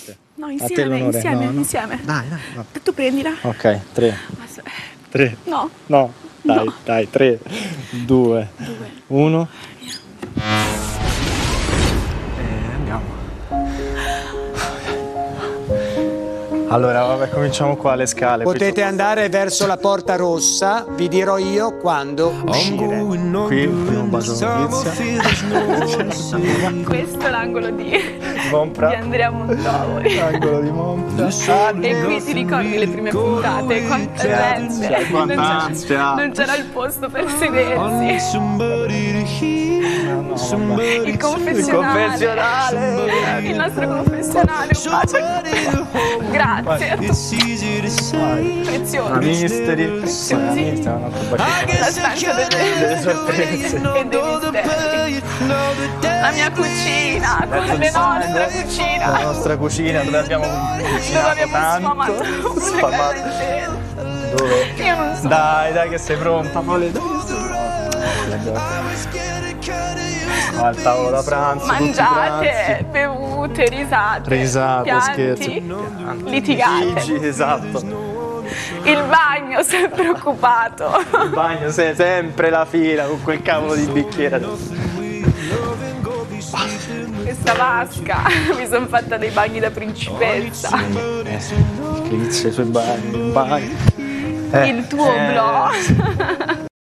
No, A te insieme, l'onore. insieme, No, no. insieme. Dai, no. Tu prendila. Ok, 3. 3. No. No, dai, No. dai, 3, 2, 1. Andiamo. Allora, vabbè, cominciamo qua le scale. Potete andare verso la porta rossa, vi dirò io quando uscire. Qui il primo bacio notizia. Questo è l'angolo di Mompra. Andrea Montovoli. L'angolo di Mompra. E qui ti ricordi le prime puntate? Quanta gente. Non c'era il posto per sedersi. Il confessionale. Il nostro confessionale. Un bacio. Grazie. Prezioso. La Mystery. Preziosi. Un altro bacino. La stanza delle sorprese e dei misteri. La mia cucina, con le nostre cucine. La nostra cucina dove abbiamo Dove abbiamo sfamato. Dove? Io non so. Dai, che sei pronta, Pole. Al tavolo da pranzo. Mangiate, bevute, risate, pianti, scherzi. litigate. Ligi, esatto. Il bagno sempre occupato. Il bagno, sempre la fila con quel cavolo di bicchiere. Questa vasca, mi sono fatta dei bagni da principessa. Inizia i suoi bagni, Il tuo blog.